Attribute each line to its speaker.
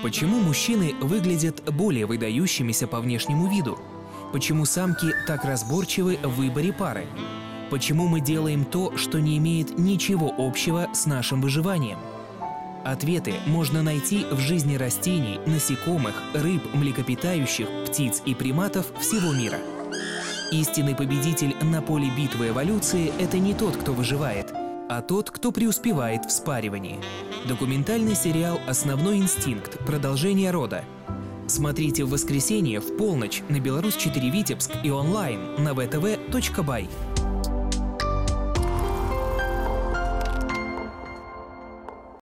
Speaker 1: Почему мужчины выглядят более выдающимися по внешнему виду? Почему самки так разборчивы в выборе пары? Почему мы делаем то, что не имеет ничего общего с нашим выживанием? Ответы можно найти в жизни растений, насекомых, рыб, млекопитающих, птиц и приматов всего мира. Истинный победитель на поле битвы эволюции – это не тот, кто выживает, а тот, кто преуспевает в спаривании. Документальный сериал «Основной инстинкт. Продолжение рода». Смотрите в воскресенье в полночь на Беларусь 4 Витебск и онлайн на vtv.by.